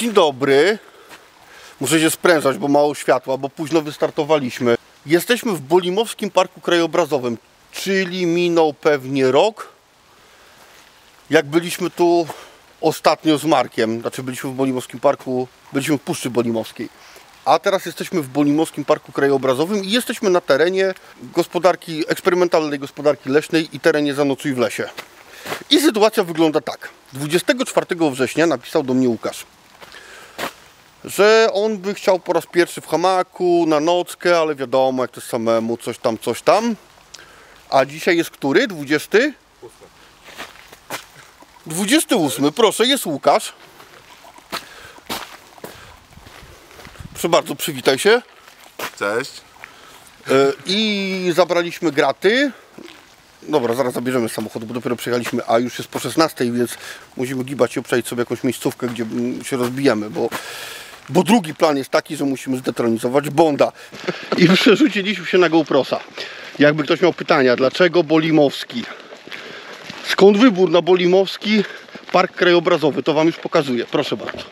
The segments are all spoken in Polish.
Dzień dobry. Muszę się sprężać, bo mało światła, bo późno wystartowaliśmy. Jesteśmy w Bolimowskim Parku Krajobrazowym, czyli minął pewnie rok, jak byliśmy tu ostatnio z Markiem. Znaczy byliśmy w Bolimowskim Parku, byliśmy w Puszczy Bolimowskiej. A teraz jesteśmy w Bolimowskim Parku Krajobrazowym i jesteśmy na terenie eksperymentalnej gospodarki leśnej i terenie Zanocuj w lesie. I sytuacja wygląda tak. 24 września napisał do mnie Łukasz, że on by chciał po raz pierwszy w hamaku, na nockę, ale wiadomo, jak to jest samemu, coś tam. A dzisiaj jest który? 20? 28, proszę, jest Łukasz. Proszę bardzo, przywitaj się. Cześć. I zabraliśmy graty. Dobra, zaraz zabierzemy z samochodu, bo dopiero przyjechaliśmy, a już jest po 16, więc musimy gibać i obczaić sobie jakąś miejscówkę, gdzie się rozbijemy, bo drugi plan jest taki, że musimy zdetronizować Bonda. I przerzuciliśmy się na GoProsa. Jakby ktoś miał pytania, dlaczego Bolimowski? Skąd wybór na Bolimowski Park Krajobrazowy? To wam już pokazuję, proszę bardzo.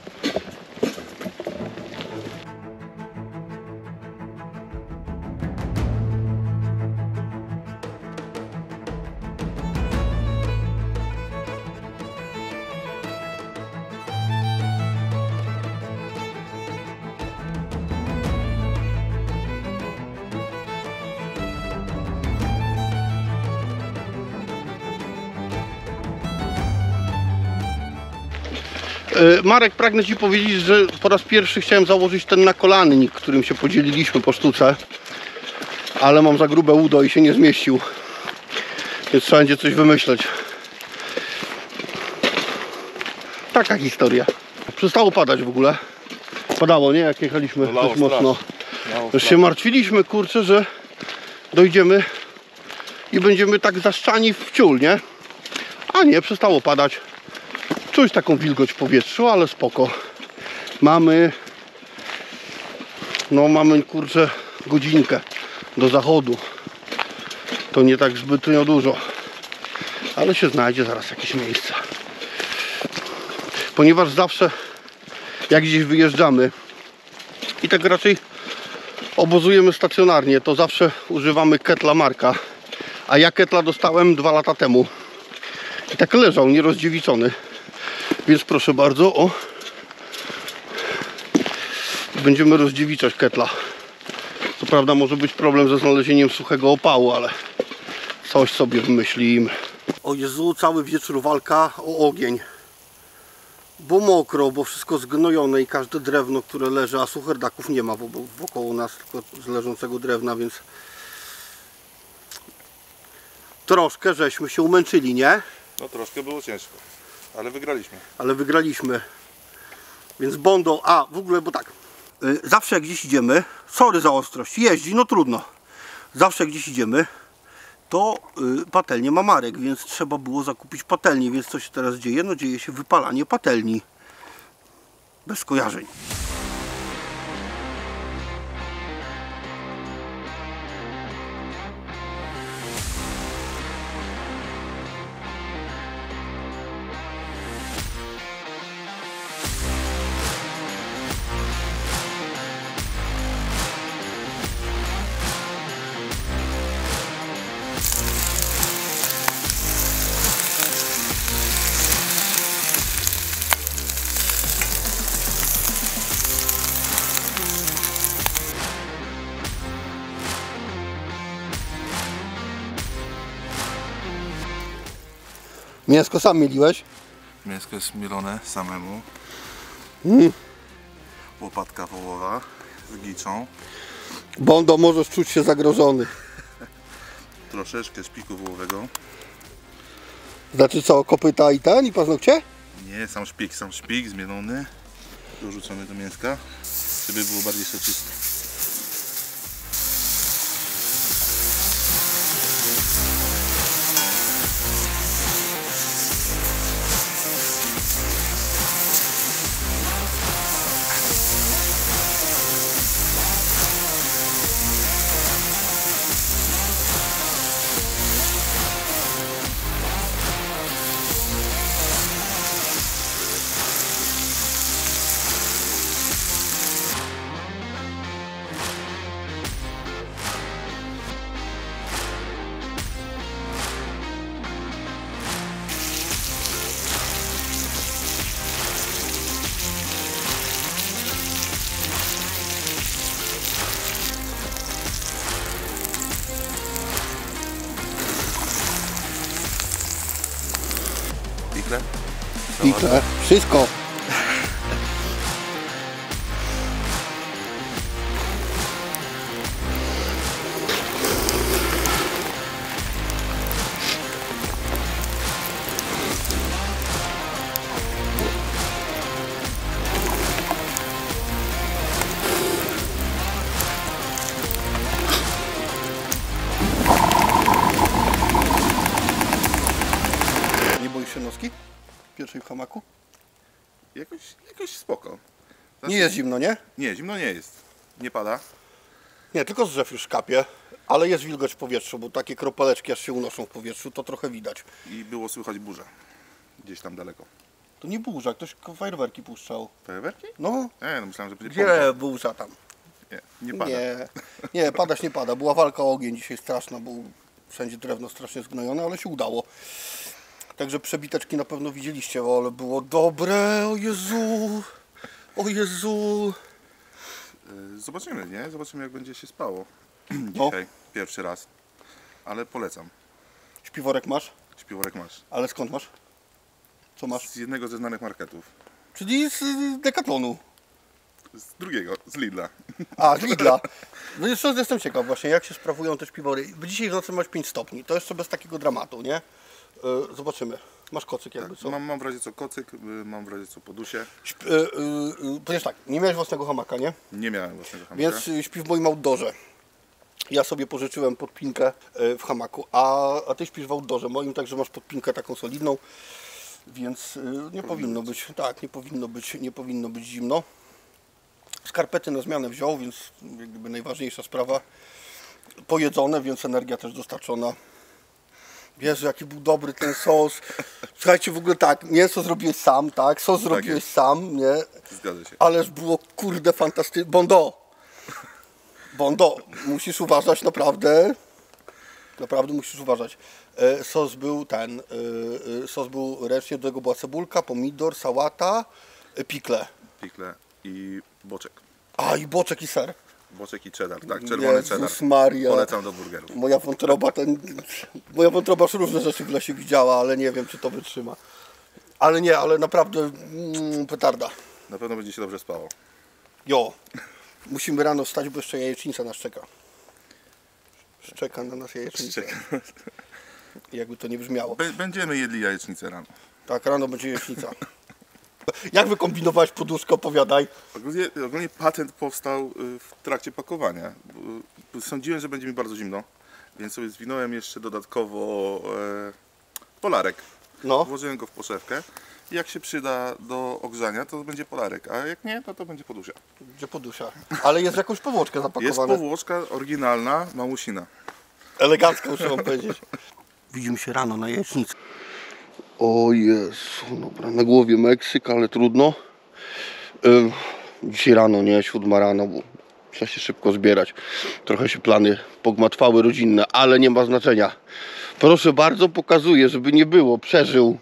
Marek, pragnę Ci powiedzieć, że po raz pierwszy chciałem założyć ten nakolannik, którym się podzieliliśmy po sztuce, ale mam za grube udo i się nie zmieścił, więc trzeba będzie coś wymyśleć. Taka historia. Przestało padać w ogóle. Padało, nie? Jak jechaliśmy dość mocno. Już się martwiliśmy, kurczę, że dojdziemy i będziemy tak zaszczani w ciul, nie? A nie, przestało padać. Czuć taką wilgoć w powietrzu, ale spoko. Mamy kurczę godzinkę do zachodu. To nie tak zbytnio dużo, ale się znajdzie zaraz jakieś miejsce. Ponieważ zawsze jak gdzieś wyjeżdżamy i tak raczej obozujemy stacjonarnie, to zawsze używamy ketla Marka. A ja ketla dostałem 2 lata temu i tak leżał nierozdziewiczony. Więc proszę bardzo, o, będziemy rozdziewiczać ketla. Co prawda może być problem ze znalezieniem suchego opału, ale coś sobie wymyślimy. O Jezu, cały wieczór walka o ogień. Bo mokro, bo wszystko zgnojone i każde drewno, które leży, a sucherdaków nie ma wokoło nas, tylko z leżącego drewna, więc troszkę żeśmy się umęczyli, nie? No troszkę było ciężko. Ale wygraliśmy. Ale wygraliśmy. Więc Bondo, w ogóle, bo tak. Zawsze jak gdzieś idziemy, sorry za ostrość, jeździ, no trudno. Zawsze jak gdzieś idziemy, to patelnię ma Marek, więc trzeba było zakupić patelnię. Więc co się teraz dzieje? No dzieje się wypalanie patelni. Bez skojarzeń. Mięsko sam mieliłeś? Mięsko jest mielone samemu. Łopatka wołowa z giczą. Bondo, możesz czuć się zagrożony. Troszeczkę szpiku wołowego. Znaczy co, kopyta i ten i paznokcie? Nie, sam szpik zmielony. Dorzucony do mięska, żeby było bardziej soczyste. Rękawice, wszystko. Nie boisz się noski? Pierwszej w hamaku? Jakoś spoko. Znaczy, Nie jest zimno, nie? Nie, zimno nie jest. Nie pada. Nie, tylko zrzew już kapie, ale jest wilgoć w powietrzu, bo takie kropeleczki aż się unoszą w powietrzu, to trochę widać. I było słychać burzę. Gdzieś tam daleko. To nie burza, ktoś fajerwerki puszczał. Fajerwerki? No, No myślałem, że będzie pompa. gdzie burza tam? Nie pada. Nie, padać nie pada. Była walka o ogień dzisiaj straszna, bo wszędzie drewno strasznie zgnojone, ale się udało. Także przebiteczki na pewno widzieliście, ale było dobre, o Jezu, o Jezu. Zobaczymy, nie? Zobaczymy, jak będzie się spało. No. Dzisiaj pierwszy raz. Ale polecam. Śpiworek masz? Śpiworek masz. Ale skąd masz? Co masz? Z jednego ze znanych marketów. Czyli z Decathlonu. Z drugiego, z Lidla. A, z Lidla. No jeszcze jestem ciekaw właśnie, jak się sprawują te śpiwory. Bo dzisiaj w nocy masz 5 stopni, to jeszcze bez takiego dramatu, nie? Zobaczymy. Masz kocyk jakby, co? Mam w razie co kocyk, mam w razie co podusie. Powiesz tak, nie miałeś własnego hamaka, nie? Nie miałem własnego hamaka. Więc śpi w moim outdoorze. Ja sobie pożyczyłem podpinkę w hamaku, a ty śpisz w outdoorze moim, także masz podpinkę taką solidną, więc nie powinno być, tak, nie powinno być zimno. Skarpety na zmianę wziął, więc jak gdyby najważniejsza sprawa. Pojedzone, więc energia też dostarczona. Wiesz, jaki był dobry ten sos. Słuchajcie, w ogóle tak, mięso zrobiłeś sam, tak? Sos zrobiłeś sam, nie? Zgadza się. Ależ było kurde fantastyczne. Bondo, musisz uważać naprawdę. Naprawdę musisz uważać. Sos był sos był ręcznie, do tego była cebulka, pomidor, sałata, pikle. Pikle i boczek. A i boczek i ser. Boczek i cheddar, tak, czerwony cheddar. Jezus Maria. Polecam do burgerów. Moja wątroba już różne rzeczy w lesie widziała, ale nie wiem, czy to wytrzyma. Ale nie, ale naprawdę petarda. Na pewno będzie się dobrze spało. Jo, musimy rano wstać, bo jeszcze jajecznica nas czeka. Czeka na nas jajecznica. Jakby to nie brzmiało. Będziemy jedli jajecznicę rano. Tak, rano będzie jajecznica. Jak wy kombinowałeś poduszkę, opowiadaj. Ogólnie patent powstał w trakcie pakowania. Sądziłem, że będzie mi bardzo zimno, więc sobie zwinąłem jeszcze dodatkowo polarek. No. Włożyłem go w poszewkę i jak się przyda do ogrzania, to będzie polarek, a jak nie, to będzie podusia. Gdzie podusia? Ale jest w jakąś powłoczkę zapakowane. Jest powłoczka oryginalna, mamusina. Elegancko, muszę wam powiedzieć. Widzimy się rano na jajecznicy. O Jezu, dobra, na głowie Meksyk, ale trudno. Dzisiaj rano, nie, 7 rano, bo trzeba się szybko zbierać. Trochę się plany pogmatwały rodzinne, ale nie ma znaczenia. Proszę bardzo, pokazuję, żeby nie było, przeżył.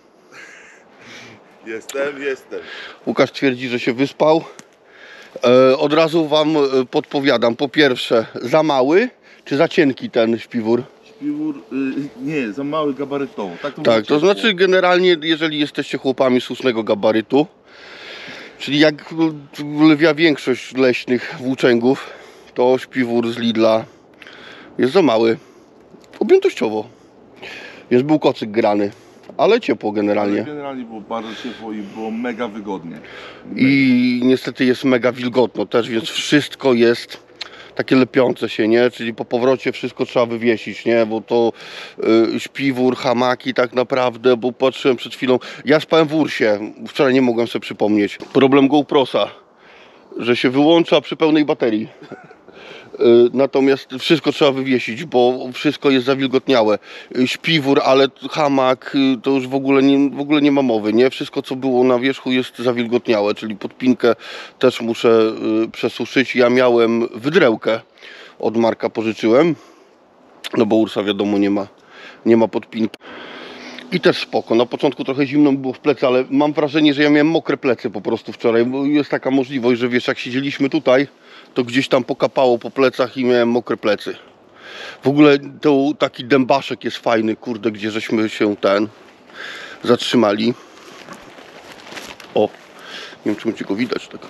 Jestem. Łukasz twierdzi, że się wyspał. Od razu wam podpowiadam, po pierwsze, za mały czy za cienki ten śpiwór? Śpiwór, nie, za mały gabarytowo. Tak, to znaczy generalnie, jeżeli jesteście chłopami słusznego gabarytu, czyli jak lwia większość leśnych włóczęgów, to śpiwór z Lidla jest za mały, objętościowo. Jest był kocyk grany, ale ciepło generalnie. Generalnie było bardzo ciepło i było mega wygodnie. I niestety jest mega wilgotno też, więc wszystko jest takie lepiące się, nie? Czyli po powrocie wszystko trzeba wywiesić, nie? Bo to śpiwór, hamaki tak naprawdę, bo patrzyłem przed chwilą, ja spałem w Ursie, wczoraj nie mogłem sobie przypomnieć. Problem GoProsa, że się wyłącza przy pełnej baterii. Natomiast wszystko trzeba wywiesić, bo wszystko jest zawilgotniałe. Śpiwór, ale hamak to już w ogóle nie ma mowy, nie? Wszystko co było na wierzchu jest zawilgotniałe, czyli podpinkę też muszę przesuszyć. Ja miałem wydrełkę od Marka, pożyczyłem, no bo Ursa wiadomo nie ma podpinki. I też spoko. Na początku trochę zimno mi było w plecy, ale mam wrażenie, że ja miałem mokre plecy po prostu wczoraj. Bo jest taka możliwość, że wiesz, jak siedzieliśmy tutaj, to gdzieś tam pokapało po plecach i miałem mokre plecy. W ogóle to taki dębaszek jest fajny, kurde, gdzie żeśmy się zatrzymali. O, nie wiem, czy będzie go widać tak.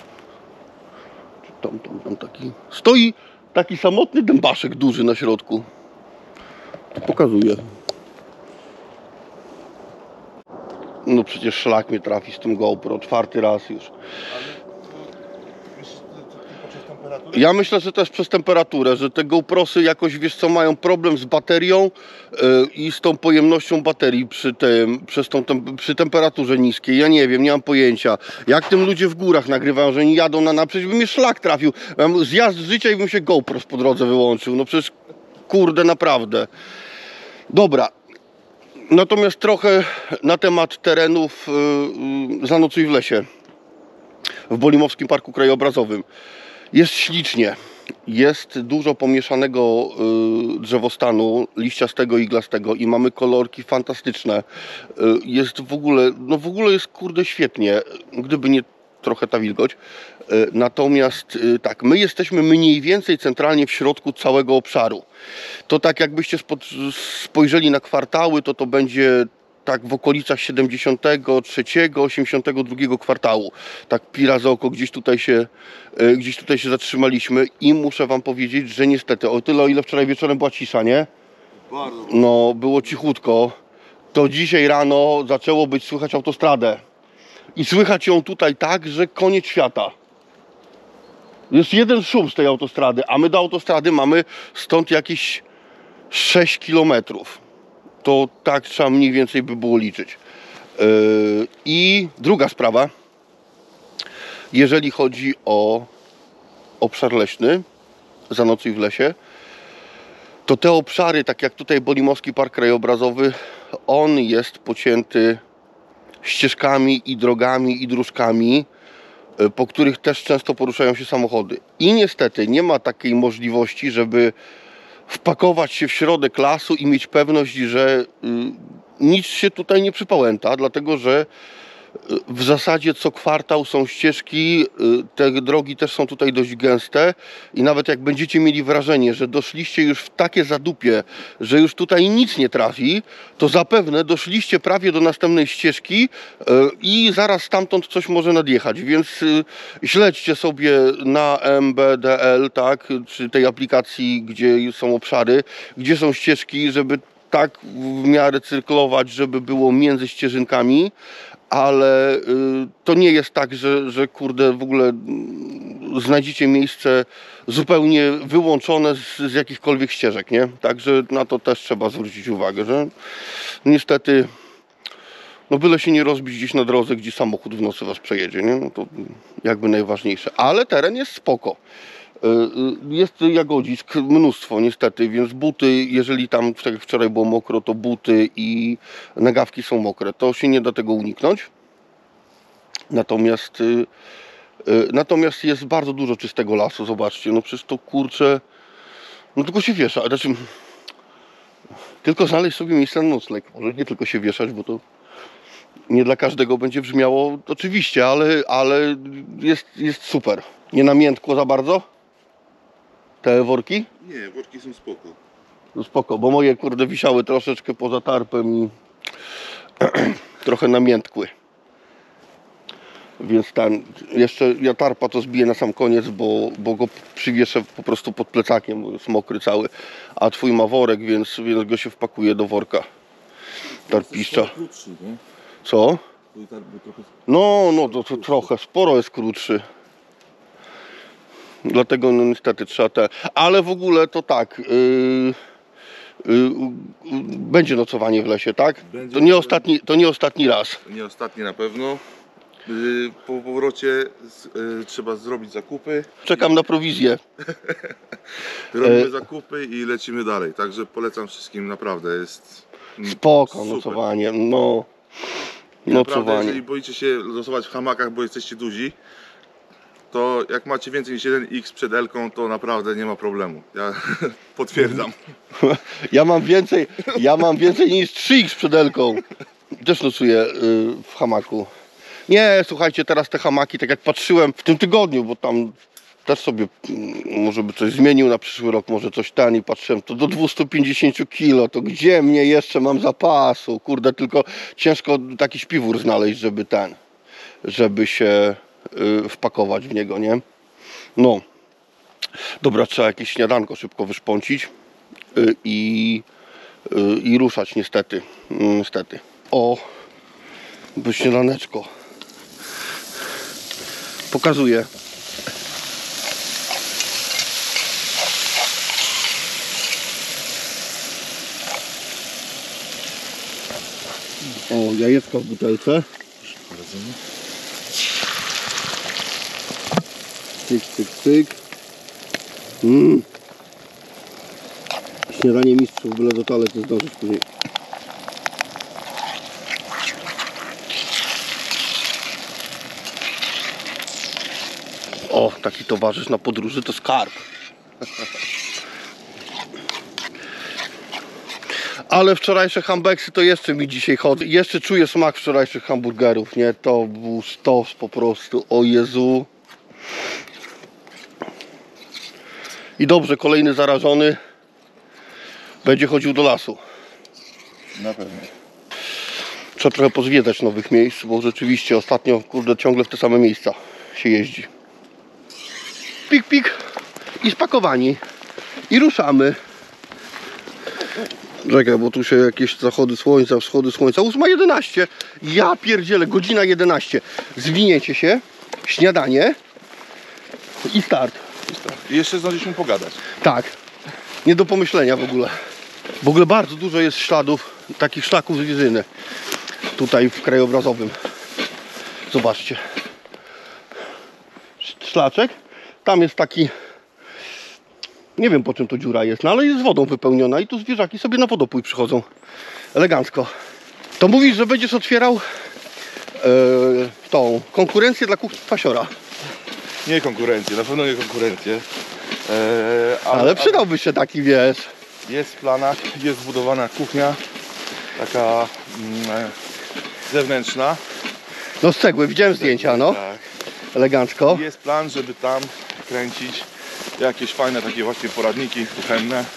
Tam taki. Stoi taki samotny dębaszek duży na środku. Pokazuję. No przecież szlak mnie trafi z tym GoPro, 4. raz już. Ja myślę, że też przez temperaturę, że te GoProsy jakoś, wiesz co, mają problem z baterią i z tą pojemnością baterii przy temperaturze niskiej. Ja nie wiem, nie mam pojęcia. Jak tym ludzie w górach nagrywają, że nie jadą na przecież by mnie szlak trafił. Mam zjazd życia i bym się GoPro po drodze wyłączył. No przecież kurde, naprawdę. Dobra. Natomiast trochę na temat terenów Zanocuj w lesie w Bolimowskim Parku Krajobrazowym. Jest ślicznie, jest dużo pomieszanego drzewostanu, liściastego, iglastego i mamy kolorki fantastyczne. Jest w ogóle jest kurde świetnie, gdyby nie trochę ta wilgoć. Natomiast tak, my jesteśmy mniej więcej centralnie w środku całego obszaru. To tak jakbyście spojrzeli na kwartały, to będzie tak w okolicach 73, 82 kwartału. Tak pira za oko gdzieś tutaj się zatrzymaliśmy i muszę wam powiedzieć, że niestety o tyle, o ile wczoraj wieczorem była cisza, nie? Bardzo. No, było cichutko. To dzisiaj rano zaczęło być słychać autostradę. I słychać ją tutaj tak, że koniec świata. Jest jeden szum z tej autostrady, a my do autostrady mamy stąd jakieś 6 kilometrów. To tak trzeba mniej więcej by było liczyć. I druga sprawa, jeżeli chodzi o obszar leśny, Zanocuj w lesie, to te obszary, tak jak tutaj Bolimowski Park Krajobrazowy, on jest pocięty ścieżkami i drogami i dróżkami, po których też często poruszają się samochody. I niestety nie ma takiej możliwości, żeby wpakować się w środek lasu i mieć pewność, że nic się tutaj nie przypałęta, dlatego że w zasadzie co kwartał są ścieżki, te drogi też są tutaj dość gęste i nawet jak będziecie mieli wrażenie, że doszliście już w takie zadupie, że już tutaj nic nie trafi, to zapewne doszliście prawie do następnej ścieżki i zaraz stamtąd coś może nadjechać, więc śledźcie sobie na MBDL, tak, czy tej aplikacji, gdzie są obszary, gdzie są ścieżki, żeby tak w miarę cyrklować, żeby było między ścieżynkami, ale to nie jest tak, że kurde w ogóle znajdziecie miejsce zupełnie wyłączone z jakichkolwiek ścieżek, nie? Także na to też trzeba zwrócić uwagę, że niestety no byle się nie rozbić gdzieś na drodze, gdzie samochód w nocy was przejedzie, nie? No to jakby najważniejsze, ale teren jest spoko. Jest jagodzisk mnóstwo niestety, więc buty, jeżeli tam tak jak wczoraj było mokro, to buty i nagawki są mokre, to się nie da tego uniknąć. Natomiast jest bardzo dużo czystego lasu, zobaczcie, no przecież to kurczę, no tylko się wiesza, znaczy tylko znaleźć sobie miejsce na nocleg, może nie tylko się wieszać, bo to nie dla każdego będzie brzmiało oczywiście, ale jest super. Nie namiętkło za bardzo? Te worki? Nie, worki są spoko. No spoko, bo moje kurde wisiały troszeczkę poza tarpem i trochę namiętkły. Więc tam jeszcze ja tarpa to zbiję na sam koniec, bo go przywieszę po prostu pod plecakiem, bo jest mokry cały. A twój ma worek, więc go się wpakuje do worka. Tarpiszcza. Krótszy, nie? Co? Trochę... No to trochę, sporo jest krótszy. Dlatego no niestety trzeba te... Ale w ogóle to tak... będzie nocowanie w lesie, tak? Będzie to nie ostatni raz. Nie ostatni na pewno. Po powrocie trzeba zrobić zakupy. Czekam na prowizję. Robimy zakupy i lecimy dalej. Także polecam wszystkim, naprawdę jest spoko super. Nocowanie. No. Naprawdę, Nocowanie. jeżeli boicie się losować w hamakach, bo jesteście duzi, to jak macie więcej niż 1x przed Elką, to naprawdę nie ma problemu. Ja potwierdzam. Ja mam więcej niż 3x przed Elką. Też nocuję w hamaku. Nie, słuchajcie, teraz te hamaki, tak jak patrzyłem w tym tygodniu, bo tam też sobie może by coś zmienił na przyszły rok, może coś i patrzyłem, to do 250 kg, to gdzie mnie jeszcze mam zapasu? Kurde, tylko ciężko taki śpiwór znaleźć, żeby się wpakować w niego, nie? No. Dobra, trzeba jakieś śniadanko szybko wyszpącić i ruszać niestety. Niestety. O, by śniadaneczko. Pokazuję. O, jajeczka w butelce. Cyk, cyk, cyk. Śniadanie mistrzów, byle do toalety zdążyć później. O, taki towarzysz na podróży to skarb. Ale wczorajsze hambeksy to jeszcze mi dzisiaj chodzi. Jeszcze czuję smak wczorajszych hamburgerów, nie? To był sztos po prostu, o Jezu. I dobrze, kolejny zarażony będzie chodził do lasu. Na pewno. Trzeba trochę pozwiedzać nowych miejsc, bo rzeczywiście ostatnio, kurde, ciągle w te same miejsca się jeździ. Pik, pik i spakowani. I ruszamy. Czekaj, bo tu się jakieś zachody słońca, wschody słońca. 8:11. Ja pierdzielę, godzina 11. Zwinięcie się, śniadanie i start. I jeszcze zdążyliśmy pogadać. Tak, nie do pomyślenia w ogóle. W ogóle bardzo dużo jest śladów, takich szlaków zwierzyny tutaj w krajobrazowym. Zobaczcie. Szlaczek. Tam jest taki, nie wiem po czym to dziura jest, no ale jest wodą wypełniona i tu zwierzaki sobie na wodopój przychodzą. Elegancko. To mówisz, że będziesz otwierał tą konkurencję dla kuchni Pasiora. Nie konkurencję, na pewno nie konkurencję. Ale przydałby się taki, wiesz. Jest w planach, jest zbudowana kuchnia taka zewnętrzna. No z cegły, widziałem zdjęcia, no. Tak. Elegancko. Jest plan, żeby tam kręcić jakieś fajne takie właśnie poradniki kuchenne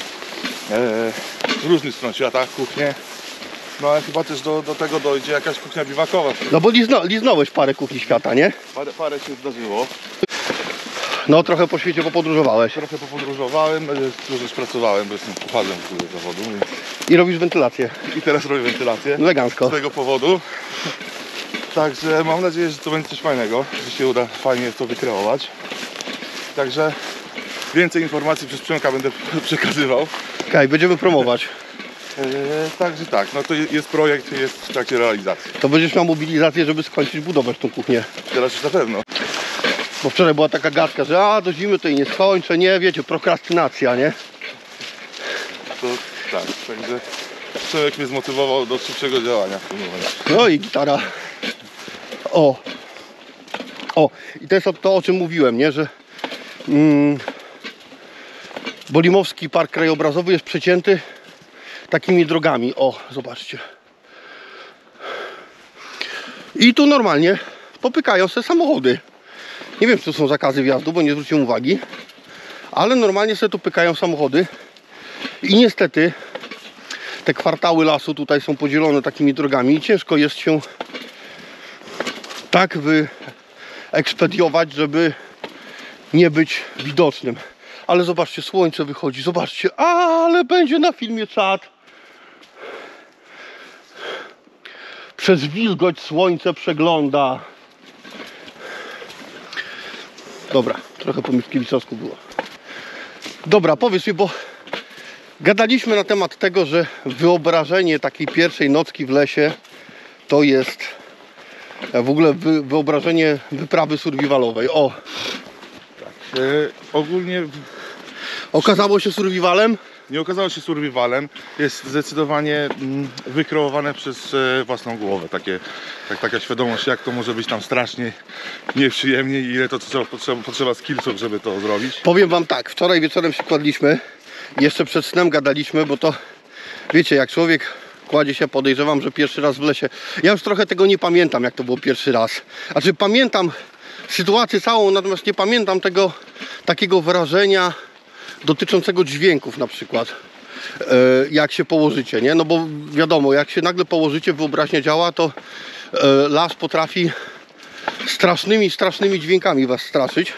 z różnych stron świata, kuchnie. No ale chyba też do tego dojdzie jakaś kuchnia biwakowa. No bo liznąłeś parę kuchni świata, nie? Parę się zdarzyło. No trochę po świecie popodróżowałeś. Trochę popodróżowałem, dużo już pracowałem, bo jestem kucharzem w ogóle zawodu. Więc... I robisz wentylację. I teraz robię wentylację. Elegancko. Z tego powodu. Także mam nadzieję, że to będzie coś fajnego, że się uda fajnie to wykreować. Także więcej informacji przez Przemka będę przekazywał. Okej, będziemy promować. Także tak, no to jest projekt, jest w trakcie realizacji. To będziesz miał mobilizację, żeby skończyć budować tą kuchnię. Teraz już na pewno. Bo wczoraj była taka gadka, że do zimy to i nie skończę, nie, wiecie, prokrastynacja, nie? To tak, także Przemek mnie zmotywował do szybszego działania w tym momencie. No i gitara. O, i to jest to, o czym mówiłem, nie, że Bolimowski Park Krajobrazowy jest przecięty takimi drogami. O, zobaczcie. I tu normalnie popykają sobie samochody. Nie wiem, czy to są zakazy wjazdu, bo nie zwróciłem uwagi. Ale normalnie sobie tu pykają samochody. I niestety te kwartały lasu tutaj są podzielone takimi drogami i ciężko jest się tak wyekspediować, żeby nie być widocznym. Ale zobaczcie, słońce wychodzi, zobaczcie, ale będzie na filmie czad. Przez wilgoć słońce przegląda. Dobra, trochę po Mickiewiczowi było. Dobra, powiedz mi, bo gadaliśmy na temat tego, że wyobrażenie takiej pierwszej nocki w lesie to jest w ogóle wyobrażenie wyprawy survivalowej. O! Tak. Ogólnie Okazało się survivalem? nie okazało się survivalem. Jest zdecydowanie wykreowane przez własną głowę. Taka świadomość, jak to może być tam strasznie nieprzyjemnie i ile to potrzeba skillsów, żeby to zrobić. Powiem wam tak, wczoraj wieczorem się kładliśmy, jeszcze przed snem gadaliśmy, bo to wiecie, jak człowiek kładzie się, podejrzewam, że pierwszy raz w lesie. Ja już trochę tego nie pamiętam, jak to było pierwszy raz. Znaczy pamiętam sytuację całą, natomiast nie pamiętam tego takiego wrażenia dotyczącego dźwięków na przykład. Jak się położycie, nie? No bo wiadomo, jak się nagle położycie, wyobraźnia działa, to las potrafi strasznymi dźwiękami was straszyć.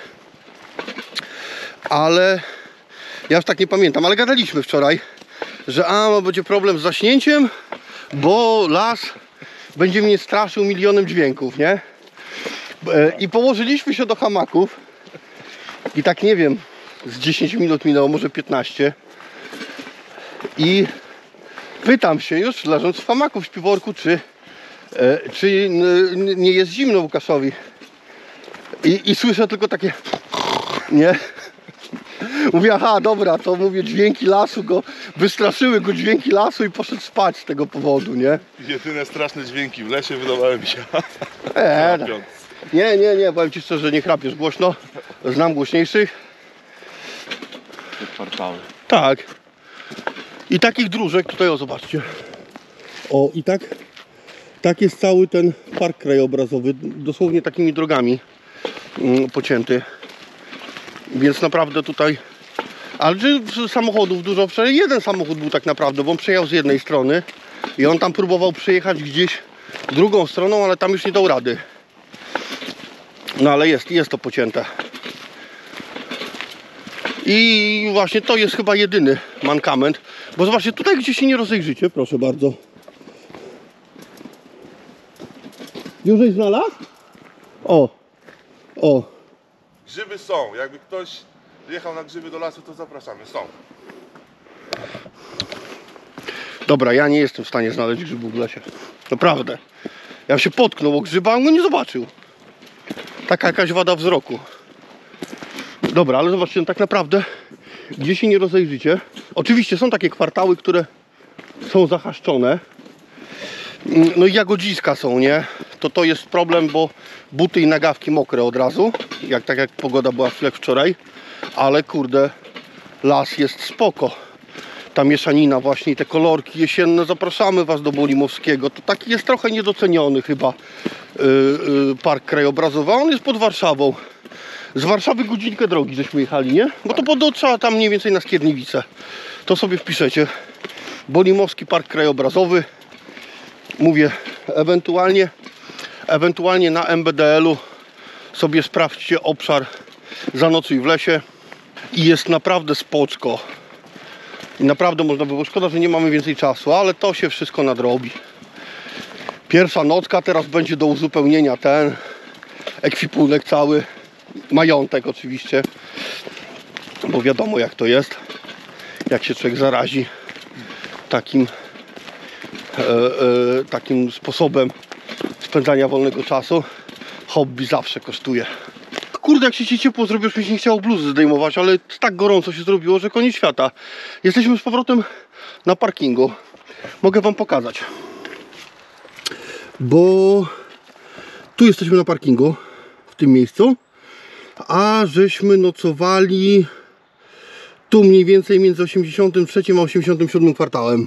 Ale ja już tak nie pamiętam, ale gadaliśmy wczoraj, że będzie problem z zaśnięciem, bo las będzie mnie straszył milionem dźwięków, nie? I położyliśmy się do hamaków i tak nie wiem, z 10 minut minęło, może 15 i pytam się już, leżąc w hamaku w śpiworku, czy nie jest zimno Łukaszowi i słyszę tylko takie nie? Mówię, aha, dobra, to mówię, dźwięki lasu wystraszyły go dźwięki lasu i poszedł spać z tego powodu, nie? Jedyne straszne dźwięki w lesie wydawały mi się. Nie, powiem ci szczerze, nie chrapiesz głośno. Znam głośniejszych. Te kwartały. Tak. I takich dróżek, tutaj o, zobaczcie. O, i tak jest cały ten park krajobrazowy, dosłownie takimi drogami pocięty. Więc naprawdę tutaj, ale samochodów dużo, jeden samochód był tak naprawdę, bo on przejechał z jednej strony i on tam próbował przejechać gdzieś drugą stroną, ale tam już nie dał rady. No ale jest to pocięte. I właśnie to jest chyba jedyny mankament, bo zobaczcie, tutaj gdzie się nie rozejrzycie, proszę bardzo. Już żeś znalazł? O. Grzyby są, jakby ktoś jechał na grzyby do lasu, to zapraszamy, są. Dobra, ja nie jestem w stanie znaleźć grzybów w lesie. Naprawdę. Ja się potknął o grzyba, a on go nie zobaczył. Taka jakaś wada wzroku. Dobra, ale zobaczcie, tak naprawdę gdzie się nie rozejrzycie. Oczywiście są takie kwartały, które są zahaszczone. No i jagodziska są, nie? To jest problem, bo buty i nagawki mokre od razu. Tak jak pogoda była wczoraj. Ale kurde, las jest spoko. Ta mieszanina właśnie i te kolorki jesienne. Zapraszamy was do Bolimowskiego. To taki jest trochę niedoceniony chyba park krajobrazowy. On jest pod Warszawą. Z Warszawy godzinkę drogi żeśmy jechali, nie? Bo to trzeba tam mniej więcej na Skierniewice. To sobie wpiszecie. Bolimowski park krajobrazowy. Mówię, ewentualnie na MBDL-u sobie sprawdźcie obszar Zanocuj w lesie i jest naprawdę spoczko. I naprawdę można by było, szkoda, że nie mamy więcej czasu, ale to się wszystko nadrobi. Pierwsza nocka, teraz będzie do uzupełnienia ten ekwipunek cały, majątek oczywiście, bo wiadomo jak to jest, jak się człowiek zarazi takim sposobem spędzania wolnego czasu. Hobby zawsze kosztuje. Kurde, jak się ciepło zrobiło, już mi się nie chciało bluzy zdejmować, ale tak gorąco się zrobiło, że koniec świata. Jesteśmy z powrotem na parkingu. Mogę wam pokazać. Bo tu jesteśmy na parkingu, w tym miejscu, a żeśmy nocowali tu mniej więcej między 83 a 87 kwartałem.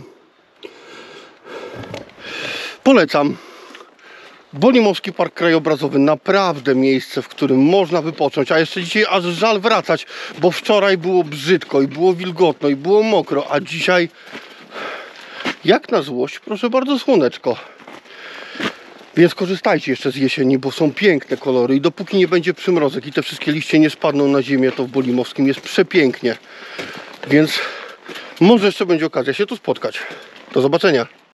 Polecam. Bolimowski Park Krajobrazowy, naprawdę miejsce, w którym można wypocząć, a jeszcze dzisiaj aż żal wracać, bo wczoraj było brzydko i było wilgotno i było mokro, a dzisiaj jak na złość, proszę bardzo, słoneczko. Więc korzystajcie jeszcze z jesieni, bo są piękne kolory i dopóki nie będzie przymrozek i te wszystkie liście nie spadną na ziemię, to w Bolimowskim jest przepięknie. Więc może jeszcze będzie okazja się tu spotkać. Do zobaczenia.